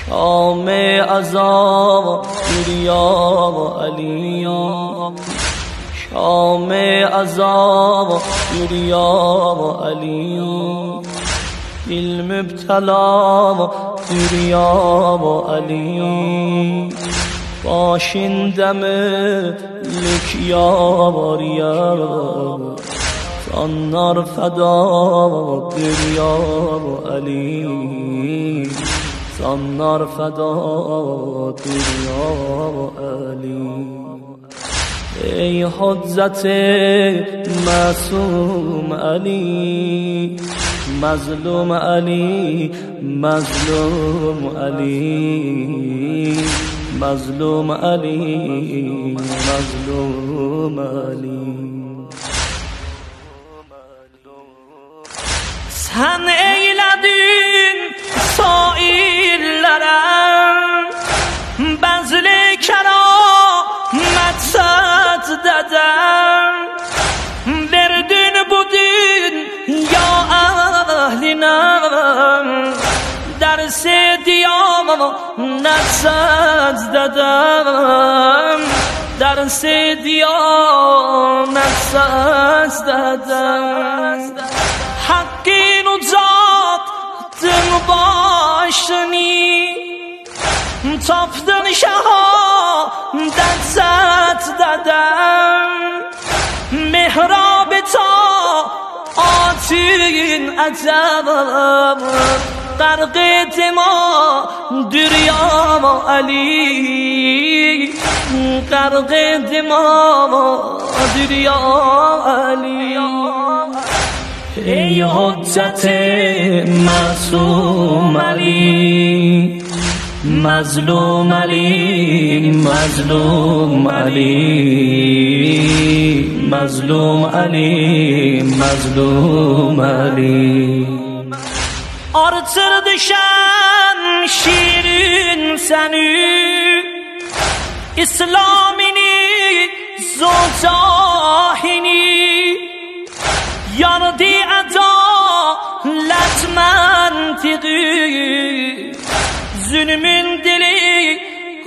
شام عزا دریا علی شام عزا دریا علی علم ابتلا دریا علی باشندم لک یاریا زنار فدا دریا علی زنار فدا دریا علی ای حجت معصوم علی مظلوم علی مظلوم علی مظلوم علی مظلوم علی sen eyledin saillerem bezli keramet dedem verdin bu dünya ehline dersi diyanet dedem dersi diyanet dedem Hakkın uzattın başını Tapdın şehadet dedem Mihrab-ı taatın ecem Qarqıtıma dürya Ali Qarqıtıma dürya Ali ای حجت معصوم علی مظلوم علی مظلوم علی مظلوم علی مظلوم علی artırdı şemşirin seni İslamini zotahini Yandı adalet mantığı Zulmün dili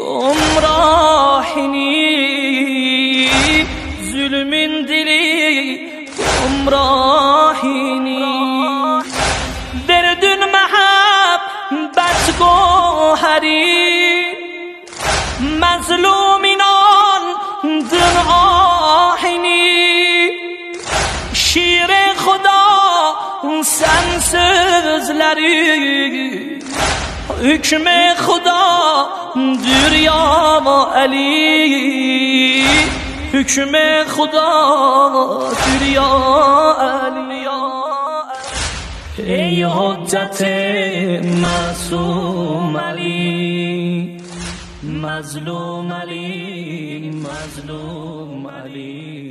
gumrahini Zulmün dili gumrahini Verdin mehabbet goheri Mazlumin andın ahini şiir خدا sen sözleri hükm خدا دریا علی hükm خدا دریا علی ای حجت معصوم علی مظلوم علی مظلوم علی